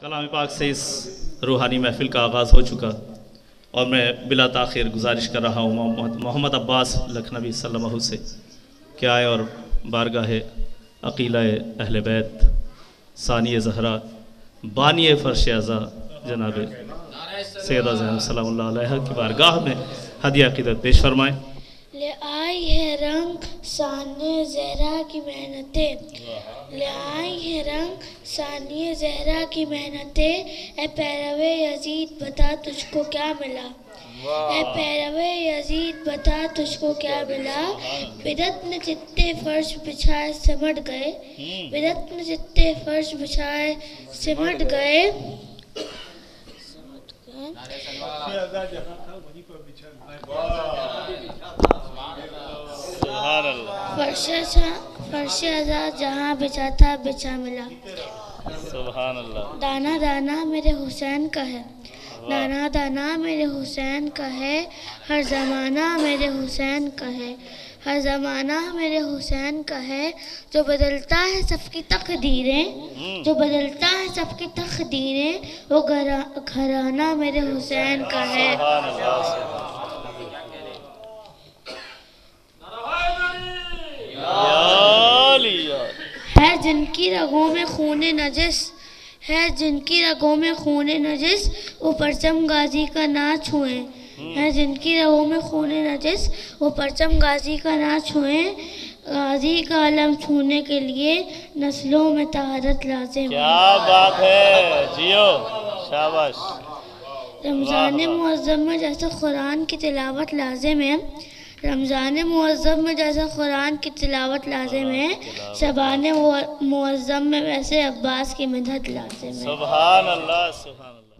کلام پاک سے اس روحانی محفل کا آغاز ہو چکا اور میں بلا تاخیر گزارش کر رہا ہوں محمد عباس لکھنوی صلی اللہ علیہ سے کہ آئے اور بارگاہ عقیلہ اہل بیت ثانی زہرا بانی فرش ازا جناب سیدہ زینب سلام اللہ علیہ کی بارگاہ میں ہدیہ عقیدت پیش فرمائیں۔ لے آئی ہے رنگ ثانی زہرا کی محنتیں، لے آئی ہے رنگ ثانی زہرا کی محنتیں، اے پیروے یزید بتا تجھ کو کیا ملا، اے پیروے یزید بتا تجھ کو کیا ملا، بدعت نے جتنے فرش بچھائے سمٹ گئے، بدعت نے جتنے فرش بچھائے سمٹ گئے، فرش ازا جہاں بچا تھا بچا ملا۔ سبحان اللہ۔ دانا دانا میرے حسین کا ہے، دانا دانا میرے حسین کا ہے، ہر زمانہ میرے حسین کا ہے، ہر زمانہ میرے حسین کا ہے، جو بدلتا ہے سب کی تقدیریں، جو بدلتا ہے سب کی تقدیریں، وہ گھرانہ میرے حسین کا ہے۔ ہے جن کی رگوں میں خون نجس، ہے جن کی رگوں میں خون نجس، وہ پرچم غازی کا نہ چھوئیں، ہے جن کی رگوں میں خون نجس، وہ پرچم غازی کا نہ چھوئیں، غازی کا علم چھونے کے لیے نسلوں میں طہارت لازم ہے۔ کیا بات ہے، جیو شاباش۔ رمضان معظم میں جیسے قرآن کی تلاوت لازم ہے، رمضان معظم میں جیسے قرآن کی تلاوت لازم ہے، شبان معظم میں ویسے عباس کی مدحت لازم ہے۔ سبحان اللہ سبحان اللہ۔